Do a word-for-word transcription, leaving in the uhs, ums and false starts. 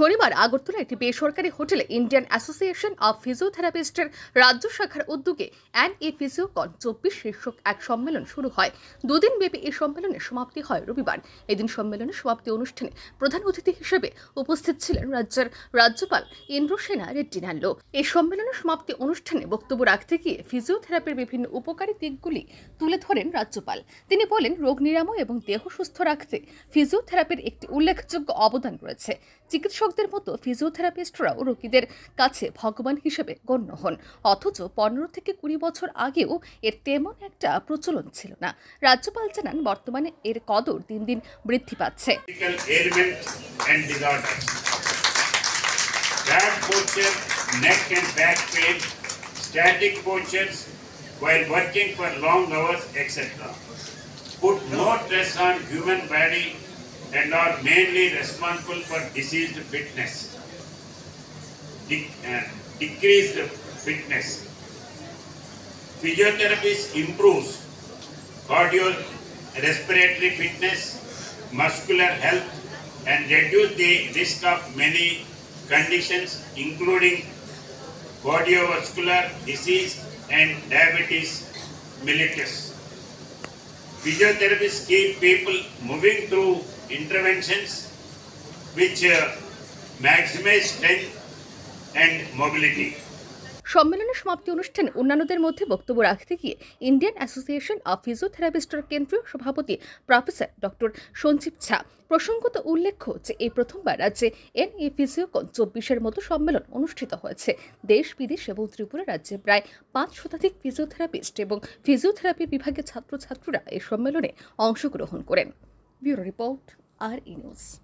শনিবার আগরতলা একটি বেসরকারি হোটেলে ইন্ডিয়ান অ্যাসোসিয়েশন অব ফিজিওথেরাপিস্টের রাজ্য শাখার উদ্যোগে অ্যান এ ফিজিওকন চব্বিশ শীর্ষক এক সম্মেলন শুরু হয়। দুদিন ব্যাপী এই সম্মেলনের সমাপ্তি হয় রবিবার। এদিন সম্মেলনের সমাপ্তি অনুষ্ঠানে প্রধান অতিথি হিসেবে উপস্থিত ছিলেন রাজ্যের রাজ্যপাল ইন্দ্রসেনা রেড্ডি নাল্লো। এই সম্মেলনের সমাপ্তি অনুষ্ঠানে বক্তব্য রাখতে গিয়ে ফিজিওথেরাপির বিভিন্ন উপকারী দিকগুলি তুলে ধরেন রাজ্যপাল। তিনি বলেন, রোগ নিরাময় এবং দেহ সুস্থ রাখতে ফিজিওথেরাপির একটি উল্লেখযোগ্য অবদান রয়েছে। চিকিৎসকদের মতো ফিজিওথেরাপিস্টরাও রোগীদের কাছে ভগবান হিসেবে গণ্য হন, অথচ পনেরো থেকে কুড়ি বছর আগেও এর তেমন একটা প্রচলন ছিল না। রাজ্যপাল জানান, বর্তমানে এর কদর দিন দিন বৃদ্ধি পাচ্ছে। While working for long hours, et cetera, put no stress on human body and are mainly responsible for diseased fitness, De- uh, decreased fitness. Physiotherapy improves cardiorespiratory fitness, muscular health, and reduce the risk of many conditions, including cardiovascular disease and diabetes mellitus. Physiotherapists keep people moving through interventions which uh, maximize strength and mobility. সম্মেলনের সমাপ্তি অনুষ্ঠানে অন্যান্যদের মধ্যে বক্তব্য রাখতে গিয়ে Indian association of ফিজিওথেরাপিস্টের কেন্দ্রীয় সভাপতি প্রফেসর ডক্টর সঞ্জীব ঝা প্রসঙ্গত উল্লেখ্য যে এই প্রথমবার রাজ্যে এন এ ফিজিওকন চব্বিশের মতো সম্মেলন অনুষ্ঠিত হয়েছে। দেশ বিদেশ এবং ত্রিপুরা রাজ্যে প্রায় পাঁচ শতাধিক ফিজিওথেরাপিস্ট এবং ফিজিওথেরাপি বিভাগের ছাত্রছাত্রীরা এই সম্মেলনে অংশগ্রহণ করেন। ব্যুরো রিপোর্ট, আর ই নিউজ।